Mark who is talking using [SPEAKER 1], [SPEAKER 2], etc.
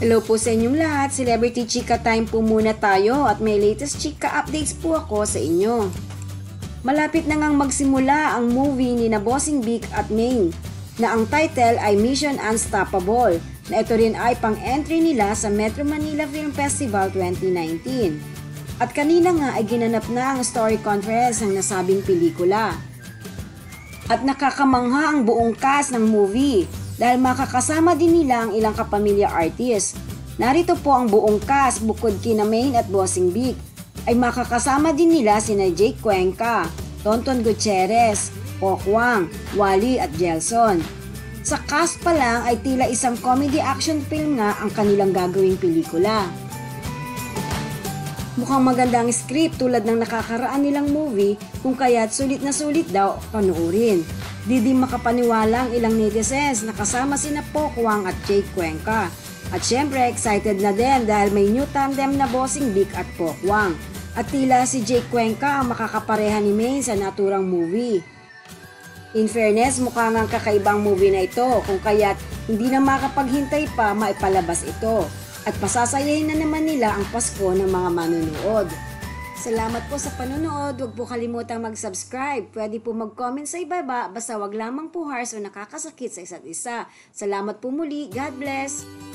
[SPEAKER 1] Hello po sa inyong lahat, Celebrity Chika Time po muna tayo at may latest chika updates po ako sa inyo. Malapit na ngang magsimula ang movie ni na Bossing Vic at Maine na ang title ay Mission Unstoppable na ito rin ay pang-entry nila sa Metro Manila Film Festival 2019. At kanina nga ay ginanap na ang story conference ng nasabing pelikula. At nakakamangha ang buong cast ng movie dahil makakasama din nila ang ilang kapamilya artist. Narito po ang buong cast bukod kina Maine at Bossing Vic ay makakasama din nila sina Jake Cuenca, Tonton Gutierrez, Pokwang, Wally at Gelson. Sa cast pa lang ay tila isang comedy action film nga ang kanilang gagawing pelikula. Mukhang magandang script tulad ng nakakaraan nilang movie kung kaya't sulit na sulit daw panoorin. Di din makapaniwala ang ilang netizens na kasama sina Pokwang at Jake Cuenca. At syempre excited na din dahil may new tandem na Bossing Vic at Pokwang. At tila si Jake Cuenca ang makakapareha ni Maine sa naturang movie. In fairness, mukhang ang kakaibang movie na ito kung kaya't hindi na makapaghintay pa maipalabas ito. At pasasayahin na naman nila ang Pasko ng mga manunood. Salamat po sa panonood. Huwag po kalimutang mag-subscribe. Pwede po mag-comment sa ibaba basta wag lamang po harsh o nakakasakit sa isa't isa. Salamat po muli. God bless!